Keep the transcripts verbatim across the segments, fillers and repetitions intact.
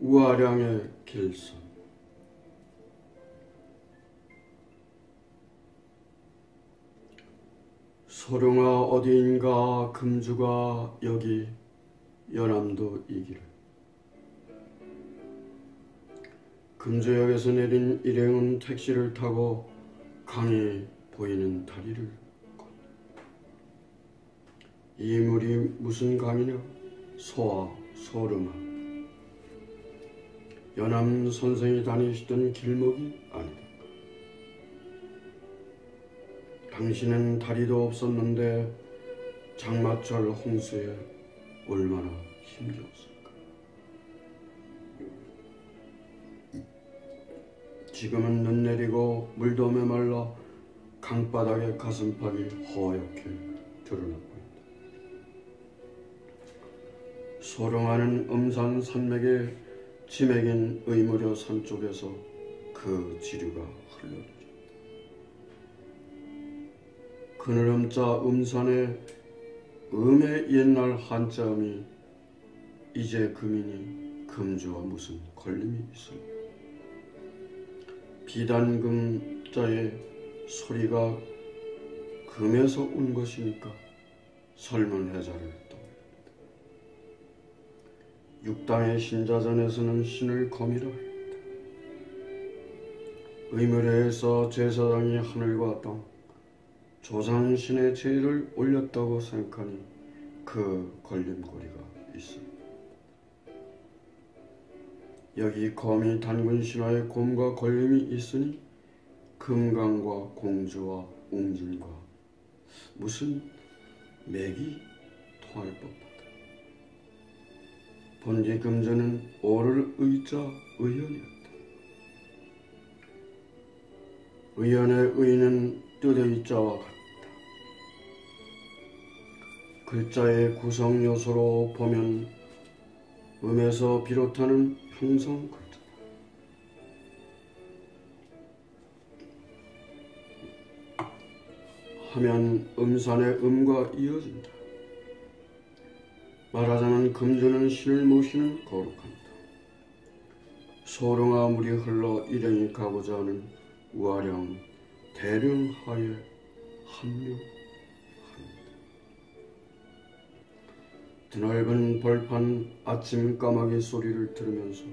우아량의 길선. 소룡아 어디인가 금주가 여기 연암도 이기를. 금주역에서 내린 일행은 택시를 타고 강이 보이는 다리를 걷는다. 이 물이 무슨 강이냐? 소아 소룡아. 연암 선생이 다니시던 길목이 아니다. 당신은 다리도 없었는데 장마철 홍수에 얼마나 힘겨웠을까. 지금은 눈 내리고 물도 메말라 강바닥에 가슴팍이 허옇게 드러나고 있다. 소룡하는 음산 산맥에 지맥인 의무려 산 쪽에서 그 지류가 흘러들었다. 그늘음자 음산에 음의 옛날 한자음이 이제 금이니 금주와 무슨 걸림이 있습니다. 비단금자의 소리가 금에서 온 것이니까 설문해자를 떠올립니다. 육당의 신자전에서는 신을 검이라 했다. 의무례에서 제사장이 하늘과 땅, 조상신의 제의를 올렸다고 생각하니 그 걸림고리가 있습니다. 여기 거미 단군 신화의 곰과 걸림이 있으니 금강과 공주와 웅진과 무슨 맥이 통할 법하다. 본디 금주는 오를 의자 의연이었다. 의연의 의는 뜻의 자와 같다. 글자의 구성 요소로 보면 음에서 비롯하는 형성 글자다. 하면 음산의 음과 이어진다. 말하자면 금주는 신을 모시는 거룩합니다. 소룡아 물이 흘러 일행이 가고자 하는 우아량 대령하에 합류합니다. 드넓은 벌판 아침 까마귀 소리를 들으면서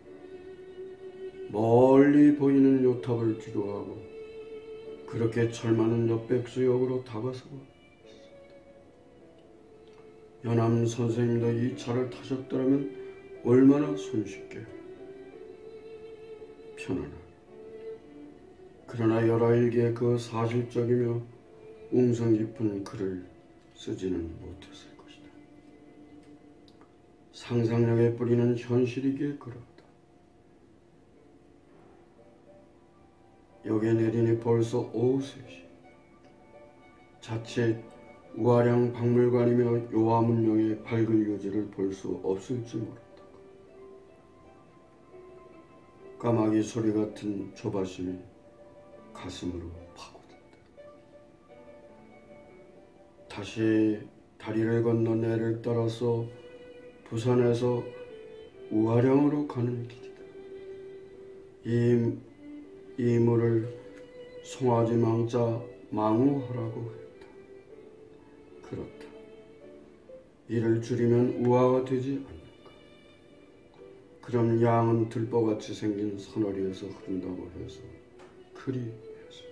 멀리 보이는 요탑을 기도하고 그렇게 철많은 역백수역으로 다가서고 있습니다. 연암 선생님도 이 차를 타셨더라면 얼마나 손쉽게 편안하게. 그러나 열아일기에 그 사실적이며 웅성 깊은 글을 쓰지는 못했을 것이다. 상상력에 뿌리는 현실이기에 그러하다. 여기에 내리니 벌써 오후 세 시. 자칫 우아량 박물관이며 요하문명의 밝은 유지를 볼 수 없을지 모른다. 까마귀 소리 같은 조바심이 가슴으로 파고든다. 다시 다리를 건너 내를 따라서 부산에서 우아량으로 가는 길이다. 이, 이 물을 송아지 망자 망우하라고 했다. 그렇다. 이를 줄이면 우아가 되지 않을까. 그럼 양은 들보같이 생긴 선어리에서 흐른다고 해서 그리했습니다.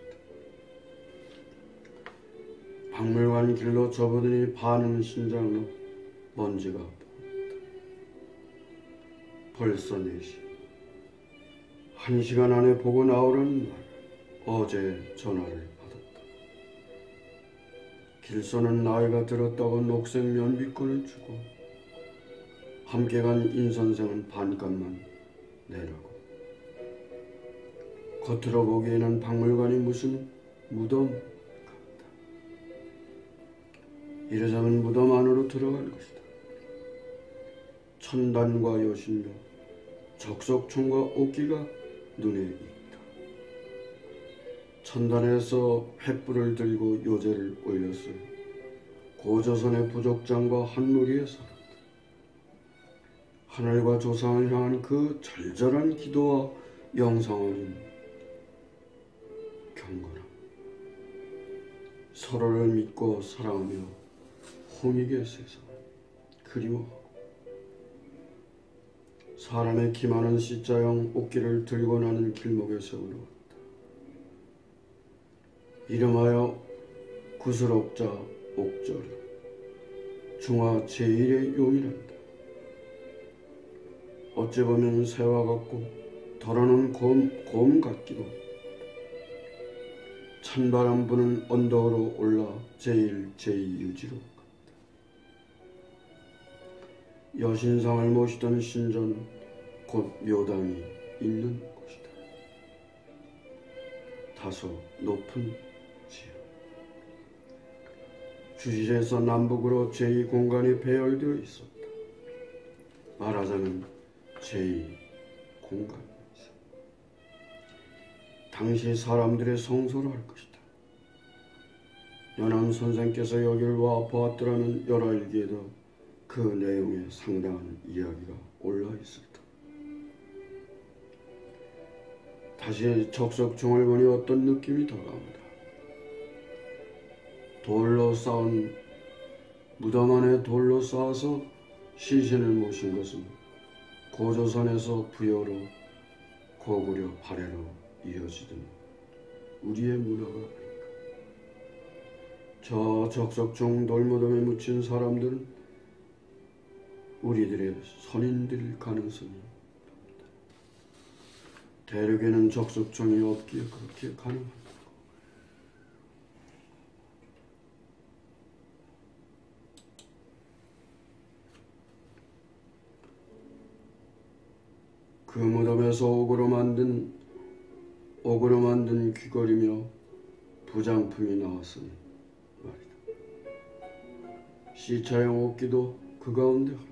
박물관 길로 접어드니 반은 신장로 먼지가 보인다. 벌써 네 시. 한 시간 안에 보고 나오라는 말. 어제 전화를 받았다. 길서는 나이가 들었다고 녹색 면비권을 주고 함께 간 인선생은 반값만 내라고. 겉으로 보기에는 박물관이 무슨 무덤 같다. 이러자면 무덤 안으로 들어갈 것이다. 천단과 여신묘, 적석총과 옥기가 눈에 익다. 천단에서 횃불을 들고 요제를 올렸을 고조선의 부족장과 한무리에 살았다. 하늘과 조상을 향한 그 절절한 기도와 영성어린 경건함, 서로를 믿고 사랑하며 홍익의 세상을 그리워하고 사람의 기많은 C자형 옷길을 들고 나는 길목에 세워놓았다. 이름하여 구슬옥자 옥절 중화 제일의 용이란다. 어찌 보면 새와 같고 덜어놓은 곰, 곰 같기도 찬바람 부는 언덕으로 올라 제일 제이유지로 갔다. 여신상을 모시던 신전 곧 묘당이 있는 곳이다. 다소 높은 지역. 주지에서 남북으로 제이 공간이 배열되어 있었다. 말하자면 제이 공간이었어. 당시 사람들의 성소를 할 것이다. 연암 선생께서 여길 와 보았더라는 열화일기에도 그 내용에 상당한 이야기가 올라 있을 터. 다시 적석중을 보니 어떤 느낌이 다가옵니다. 돌로 쌓은 무덤 안에 돌로 쌓아서 시신을 모신 것은 고조선에서 부여로 고구려 발해로 이어지던 우리의 문화가 아닌가. 저 적석중 돌무덤에 묻힌 사람들은 우리들의 선인들일 가능성이 높다. 대륙에는 적석중이 없기에 그렇게 가능합니다. 그 무덤에서 옥으로 만든 옥으로 만든 귀걸이며 부장품이 나왔으니 말이다. C자형 옷기도 그 가운데 하나다.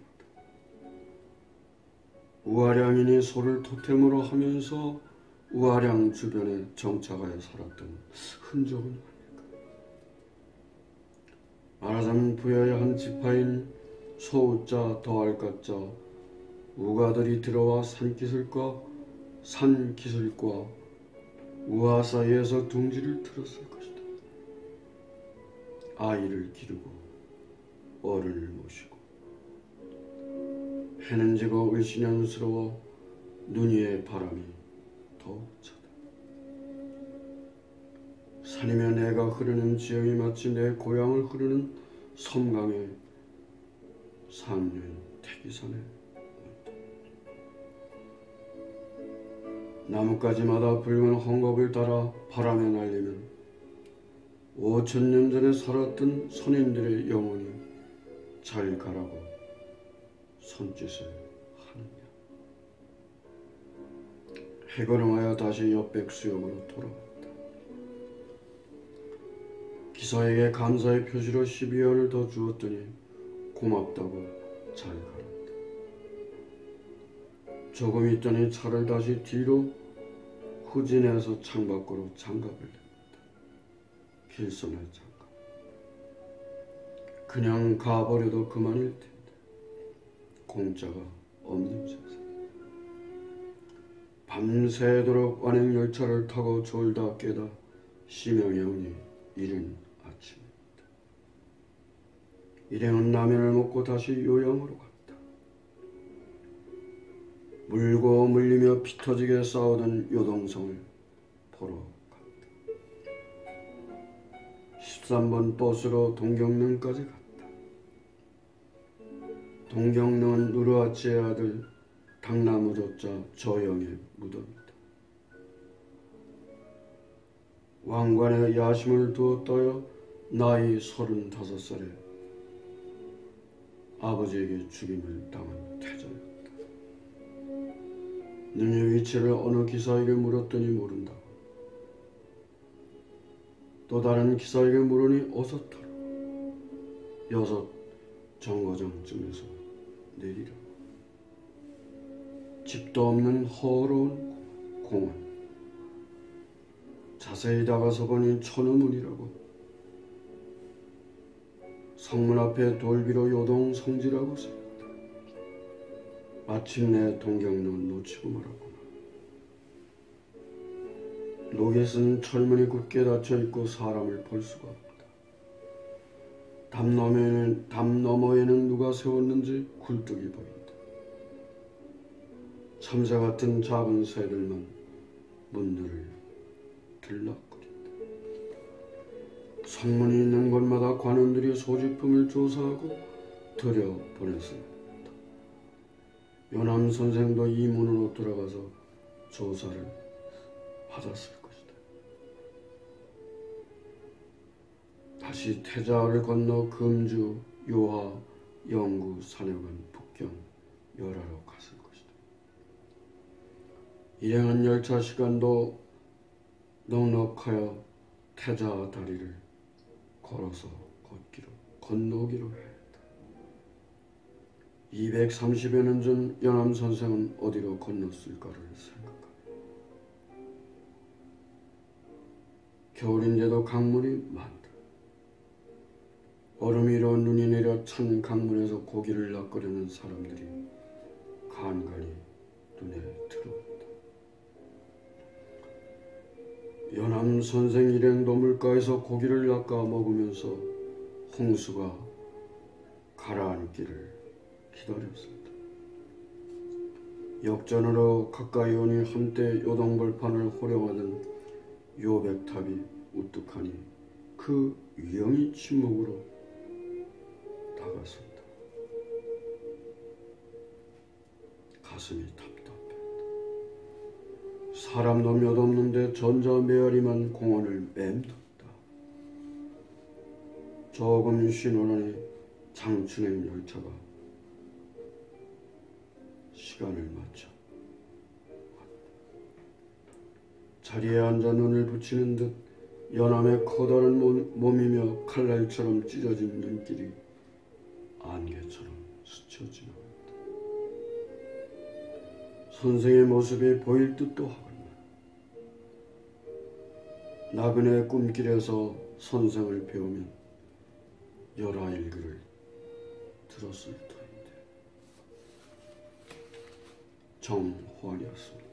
우아량인이 소를 토템으로 하면서 우아량 주변에 정착하여 살았던 흔적은 아닐까. 말하자면 부여의 한 지파인 소우자 더할까자 우가들이 들어와 산기슭과 산기슭과 우아 사이에서 둥지를 틀었을 것이다. 아이를 기르고 어른을 모시고 해는 지고 을씨년스러워 눈 위의 바람이 더욱 차다. 산이며 내가 흐르는 지형이 마치 내 고향을 흐르는 섬강의 상류인 태기산에 나뭇가지마다 붉은 헝겊을 따라 바람에 날리면 오천 년 전에 살았던 선인들의 영혼이 잘 가라고 손짓을 하느냐. 해걸음하여 다시 옆백수역으로 돌아왔다. 기사에게 감사의 표시로 십이 원을 더 주었더니 고맙다고 잘 가랐다. 조금 있더니 차를 다시 뒤로 후진해서 창밖으로 장갑을 냈다. 길선의 장갑. 그냥 가버려도 그만일 텐데 공짜가 없는 세상. 밤새도록 완행열차를 타고 졸다 깨다 심형에 오니 이른 아침입니다. 일행은 라면을 먹고 다시 요양으로 갔다. 물고 물리며 피 터지게 싸우던 요동성을 보러 갔다. 십삼 번 버스로 동경릉까지 갔다. 동경릉은 누르하치의 아들 당나무조자 저영의 무덤이다. 왕관에 야심을 두었다여 나이 서른다섯 살에 아버지에게 죽임을 당한 태자였다. 눈의 위치를 어느 기사에게 물었더니 모른다고. 또 다른 기사에게 물으니 어서 타라. 여섯 정거장쯤에서 내리라. 집도 없는 허러운 공원. 자세히 다가서 보니 천우문이라고. 성문 앞에 돌비로 요동 성지라고 쓰였다. 마침내 동경로는 놓치고 말았구나. 로겟은 철문이 굳게 닫혀있고 사람을 볼 수가 없다. 담 너머에는, 담 너머에는 누가 세웠는지 굴뚝이 보인다. 참새 같은 작은 새들만 문들을 들락거린다. 성문이 있는 곳마다 관원들이 소지품을 조사하고 들여보냈습니다. 요남 선생도 이 문으로 들어가서 조사를 받았을 것이다. 다시 태자를 건너 금주, 요하, 영구, 산여관, 북경, 열하로 갔을 것이다. 일행은 열차 시간도 넉넉하여 태자 다리를 걸어서 걷기로, 건너기로 했다. 이백삼십여 년 전 연암 선생은 어디로 건넜을까를 생각한다. 겨울인데도 강물이 많다. 얼음이 이어 눈이 내려 찬 강물에서 고기를 낚으려는 사람들이 간간히 눈에 들어온다. 연암 선생 일행도 물가에서 고기를 낚아 먹으면서 홍수가 가라앉기를 기다렸습니다. 역전으로 가까이 오니 한때 요동벌판을 호령하던 요백탑이 우뚝하니 그 위영이 침묵으로 다가선다. 가슴이 답답했다. 사람도 몇 없는데 전자 메아리만 공원을 맴돌다. 조금 쉬노라니 장춘행 열차가 시간을 맞춰 자리에 앉아 눈을 붙이는 듯 연암의 커다란 몸이며 칼날처럼 찢어진 눈길이 안개처럼 스쳐 지나간다. 선생의 모습이 보일 듯도 하거나 나그네 꿈길에서 선생을 배우면 열하일기를 들었을 터인데 정호환이었습니다.